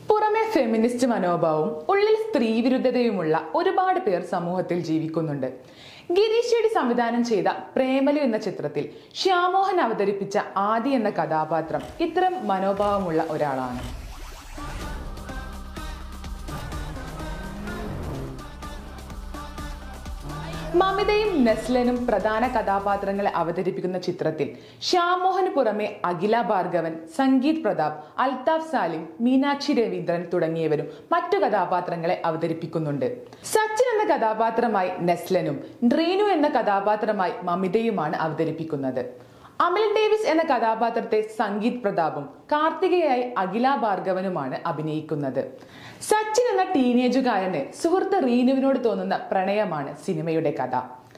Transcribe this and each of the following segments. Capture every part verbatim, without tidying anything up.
പുറമെ ഫെമിനിസ്റ്റ് മനോഭാവവും ഉള്ളിൽ സ്ത്രീവിരുദ്ധതയുമുള്ള ഒരുപാട് പേർ സമൂഹത്തിൽ ജീവിക്കുന്നുണ്ട്. ഗിരീഷ് ഷെഡി സംവിധാനം ചെയ്ത പ്രേമലു എന്ന ചിത്രത്തിൽ ശ്യാമോഹൻ അവതരിപ്പിച്ച ആദി എന്ന കഥാപാത്രം ഇത്തരം മനോഭാവമുള്ള ഒരാളാണ്. മമിതയും നെസ്ലനും പ്രധാന കഥാപാത്രങ്ങളെ അവതരിപ്പിക്കുന്ന ചിത്രത്തിൽ ശ്യാമോഹന് പുറമെ അഖില ഭാർഗവൻ, സംഗീത് പ്രതാപ്, അൽതാഫ് സാലിം, മീനാക്ഷി രവീന്ദ്രൻ തുടങ്ങിയവരും മറ്റു കഥാപാത്രങ്ങളെ അവതരിപ്പിക്കുന്നുണ്ട്. സച്ചിൻ എന്ന കഥാപാത്രമായി നെസ്ലനും റീനു എന്ന കഥാപാത്രമായി മമിതയുമാണ് അവതരിപ്പിക്കുന്നത്. അമൽ ഡേവിസ് എന്ന കഥാപാത്രത്തെ സംഗീത് പ്രതാപും കാർത്തികയായി അഖില ഭാർഗവനുമാണ് അഭിനയിക്കുന്നത്. സച്ചിൻ എന്ന ടീനേജുകാരന് സുഹൃത്ത് റീനുവിനോട് തോന്നുന്ന പ്രണയമാണ് സിനിമയുടെ കഥ.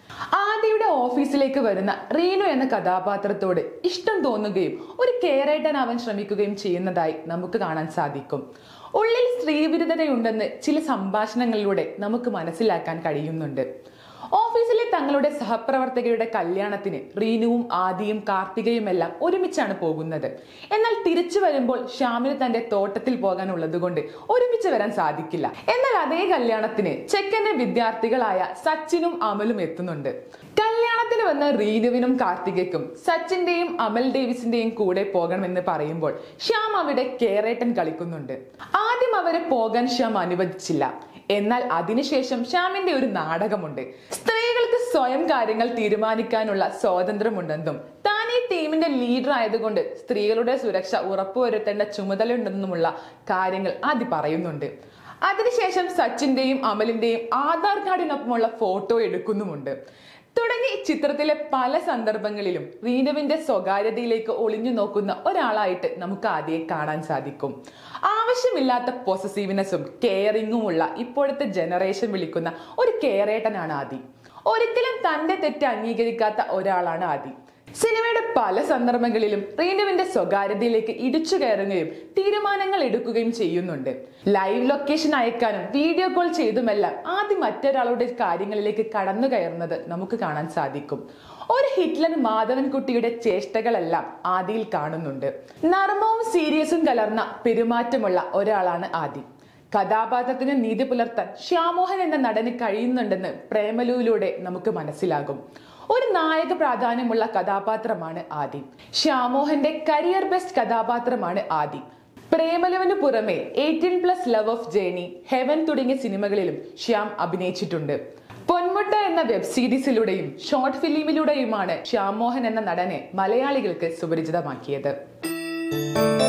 ആദിയുടെ ഓഫീസിലേക്ക് വരുന്ന റീനു എന്ന കഥാപാത്രത്തോട് ഇഷ്ടം തോന്നുകയും ഒരു കെയറേറ്റനാവാൻ ശ്രമിക്കുകയും ചെയ്യുന്നതായി നമുക്ക് കാണാൻ സാധിക്കും. ഉള്ളിൽ സ്ത്രീവിരുദ്ധതയുണ്ടെന്ന് ചില സംഭാഷണങ്ങളിലൂടെ നമുക്ക് മനസ്സിലാക്കാൻ കഴിയുന്നുണ്ട്. ഓഫീസിലെ തങ്ങളുടെ സഹപ്രവർത്തകരുടെ കല്യാണത്തിന് റീനുവും ആദിയും കാർത്തികയുമെല്ലാം ഒരുമിച്ചാണ് പോകുന്നത്. എന്നാൽ തിരിച്ചു വരുമ്പോൾ ശ്യാമിന് തന്റെ തോട്ടത്തിൽ പോകാനുള്ളത് കൊണ്ട് ഒരുമിച്ച് വരാൻ സാധിക്കില്ല. എന്നാൽ അതേ കല്യാണത്തിന് ചെക്കന്റെ വിദ്യാർത്ഥികളായ സച്ചിനും അമലും എത്തുന്നുണ്ട്. കല്യാണത്തിന് വന്ന റീനുവിനും കാർത്തികയ്ക്കും സച്ചിന്റെയും അമൽ ഡേവിസിന്റെയും കൂടെ പോകണമെന്ന് പറയുമ്പോൾ ശ്യാം അവിടെ കേറേട്ടൻ കളിക്കുന്നുണ്ട്. ആദ്യം അവരെ പോകാൻ ശ്യാം അനുവദിച്ചില്ല. എന്നാൽ അതിനുശേഷം ശ്യാമിന്റെ ഒരു നാടകമുണ്ട്. സ്ത്രീകൾക്ക് സ്വയം കാര്യങ്ങൾ തീരുമാനിക്കാനുള്ള സ്വാതന്ത്ര്യമുണ്ടെന്നും താൻ ഈ ടീമിന്റെ ലീഡർ ആയതുകൊണ്ട് സ്ത്രീകളുടെ സുരക്ഷ ഉറപ്പുവരുത്തേണ്ട ചുമതലയുണ്ടെന്നുമുള്ള കാര്യങ്ങൾ ആദ്യം പറയുന്നുണ്ട്. അതിനുശേഷം സച്ചിന്റെയും അമലിന്റെയും ആധാർ കാർഡിനൊപ്പമുള്ള ഫോട്ടോ എടുക്കുന്നുമുണ്ട്. തുടങ്ങി ചിത്രത്തിലെ പല സന്ദർഭങ്ങളിലും റീനുവിന്റെ സ്വകാര്യതയിലേക്ക് ഒളിഞ്ഞു നോക്കുന്ന ഒരാളായിട്ട് നമുക്ക് ആദ്യം കാണാൻ സാധിക്കും. ആവശ്യമില്ലാത്ത പൊസസീവ്നെസ്സും കെയറിങ്ങുമുള്ള ഇപ്പോഴത്തെ ജനറേഷൻ വിളിക്കുന്ന ഒരു കെയറേട്ടനാണ് ആദി. ഒരിക്കലും തന്റെ തെറ്റ് അംഗീകരിക്കാത്ത ഒരാളാണ് ആദി. സിനിമയുടെ പല സന്ദർഭങ്ങളിലും റീനുവിന്റെ സ്വകാര്യതയിലേക്ക് ഇടിച്ചു കയറുകയും തീരുമാനങ്ങൾ എടുക്കുകയും ചെയ്യുന്നുണ്ട്. ലൈവ് ലൊക്കേഷൻ അയക്കാനും വീഡിയോ കോൾ ചെയ്തുമെല്ലാം ആദ്യം മറ്റൊരാളുടെ കാര്യങ്ങളിലേക്ക് കടന്നു കയറുന്നത് നമുക്ക് കാണാൻ സാധിക്കും. ഒരു ഹിറ്റ്ലർ മാധവൻകുട്ടിയുടെ ചേഷ്ടകളെല്ലാം ആദിയിൽ കാണുന്നുണ്ട്. നർമ്മവും സീരിയസും കലർന്ന പെരുമാറ്റമുള്ള ഒരാളാണ് ആദി. കഥാപാത്രത്തിന് നീതി പുലർത്താൻ ശ്യാമോഹൻ എന്ന നടന് കഴിയുന്നുണ്ടെന്ന് പ്രേമലുവിലൂടെ നമുക്ക് മനസ്സിലാകും. ഒരു നായക പ്രാധാന്യമുള്ള കഥാപാത്രമാണ് ആദി. ശ്യാമോഹന്റെ കരിയർ ബെസ്റ്റ് കഥാപാത്രമാണ് ആദി. പ്രേമലുവിന് പുറമെ eighteen plus love of journey, heaven തുടങ്ങിയ സിനിമകളിലും ശ്യാം അഭിനയിച്ചിട്ടുണ്ട്. പൊന്മുട്ട എന്ന വെബ് സീരീസിലൂടെയും ഷോർട്ട് ഫിലിമിലൂടെയുമാണ് ശ്യാമോഹൻ എന്ന നടനെ മലയാളികൾക്ക് സുപരിചിതമാക്കിയത്.